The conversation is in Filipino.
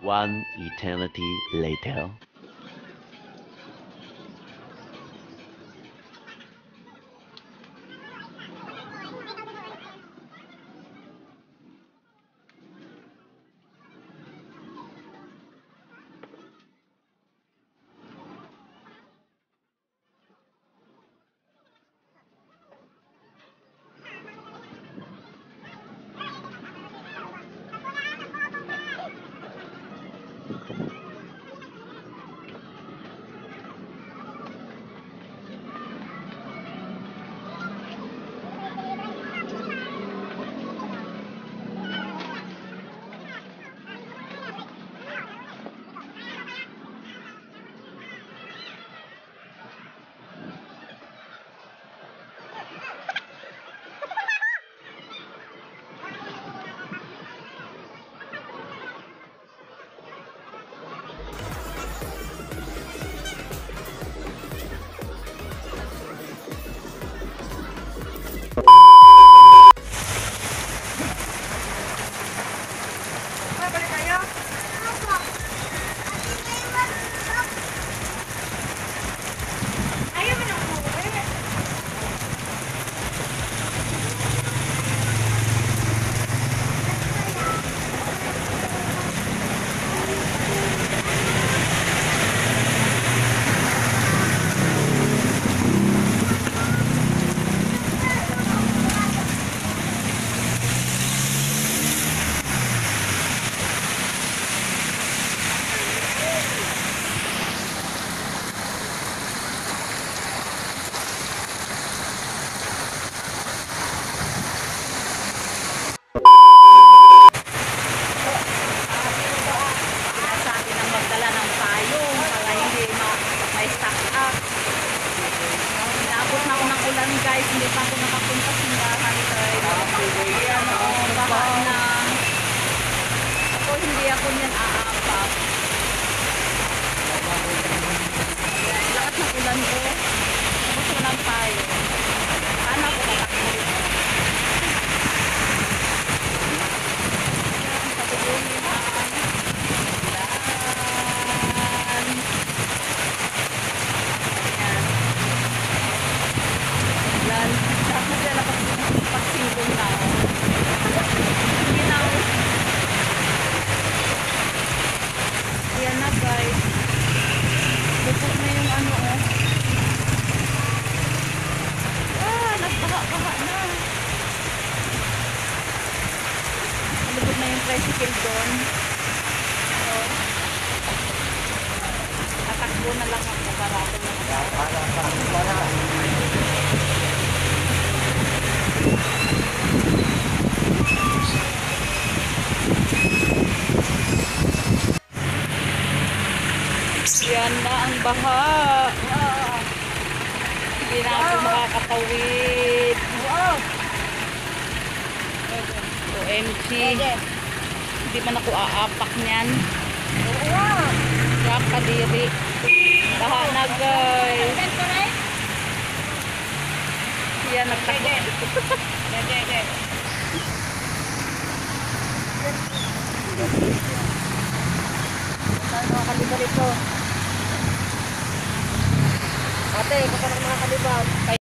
One eternity later. Guys, hindi pa ako nakapunta sa bahay. Ayan o, baha na. Ako, hindi ako niyan aapak. Lakas ng ulan ko. Tapos walang tayo. Sana ako matakbo. Sa tulunin ang ulan. Ayan. Tapos sila pagsingkong tao. Hindi na ako. Ayan na guys. Lupot na yung ano oh. Nagbaha-baha na. Lupot na yung tricycle doon. So, tatakbo na lang ako para ako nakagawa. Yan na ang baha. Hindi na ako makakatawid. OMG. Hindi man ako aapak niyan. Yak kadiri. Baha na guys. Yan nagtakot. Saan makakalibar ito? Ate, kung saan ako makakalibar?